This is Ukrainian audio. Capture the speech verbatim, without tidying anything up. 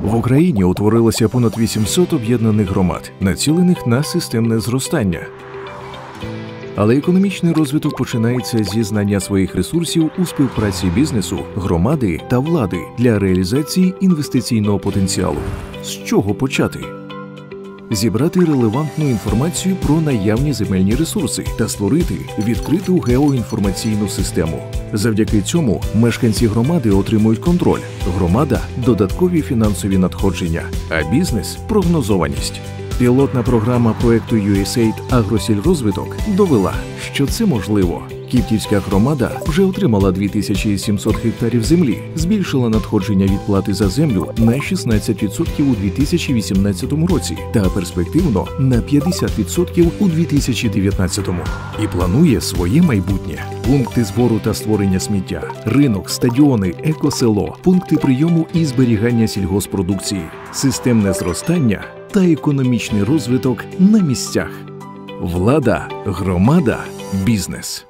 В Україні утворилося понад вісімсот об'єднаних громад, націлених на системне зростання. Але економічний розвиток починається зі знання своїх ресурсів у співпраці бізнесу, громади та влади для реалізації інвестиційного потенціалу. З чого почати? Зібрати релевантну інформацію про наявні земельні ресурси та створити відкриту геоінформаційну систему. Завдяки цьому мешканці громади отримують контроль, громада – додаткові фінансові надходження, а бізнес – прогнозованість. Пілотна програма проекту ю ес ей ай ді «Агросільрозвиток» довела, що це можливо. Кіптівська громада вже отримала дві тисячі сімсот гектарів землі, збільшила надходження від плати за землю на шістнадцять відсотків у дві тисячі вісімнадцятому році та перспективно на п'ятдесят відсотків у дві тисячі дев'ятнадцятому. І планує своє майбутнє. Пункти збору та створення сміття, ринок, стадіони, екосело, пункти прийому і зберігання сільгоспродукції, системне зростання та економічний розвиток на місцях. Влада, громада, бізнес.